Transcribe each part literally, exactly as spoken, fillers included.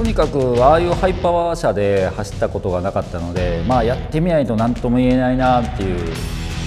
とにかくああいうハイパワー車で走ったことがなかったので、まあ、やってみないと何とも言えないなっていう。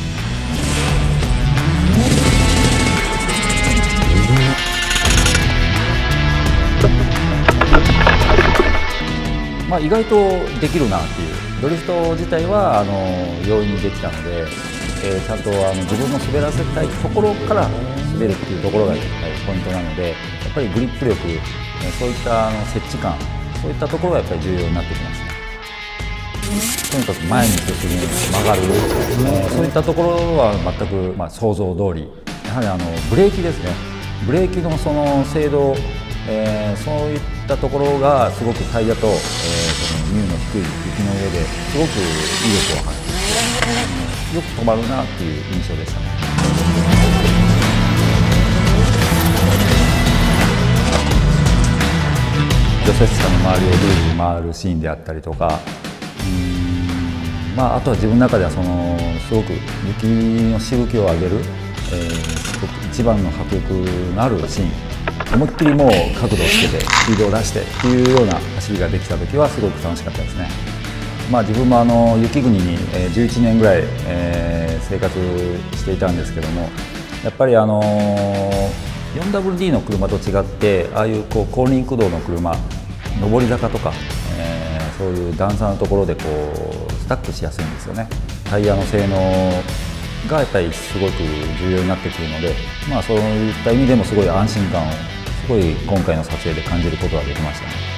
まあ、意外とできるなっていう、ドリフト自体はあの容易にできたので、えー、ちゃんとあの自分の滑らせたいところから滑るっていうところがポイントなので、やっぱりグリップ力、そういったあの接地感、そういったところがやっぱり重要になってきます。とにかく前に進む、曲がる、えー、そういったところは全く、まあ、想像通り、やはりあのブレーキですね、ブレーキのその精度、えー、そういったところがすごくタイヤと、えー、そのミューの低い雪の上ですごく威力を発揮、よく止まるなっていう印象でしたね。除雪車の周りをぐるぐる回るシーンであったりとか、うーん、まあ、あとは自分の中ではそのすごく雪のしぶきを上げる、えー、すごく一番の迫力のあるシーン、思いっきりもう角度をつけてスピードを出してっていうような走りができた時はすごく楽しかったですね。まあ、自分もあの雪国にじゅういちねんぐらい、えー、生活していたんですけども、やっぱりあの フォーダブリューディー の車と違って、ああいうこう後輪駆動の車、上り坂とか、えー、そういう段差のところでこうスタックしやすいんですよね。タイヤの性能がやっぱりすごく重要になってくるので、まあ、そういった意味でもすごい安心感をすごい今回の撮影で感じることができましたね。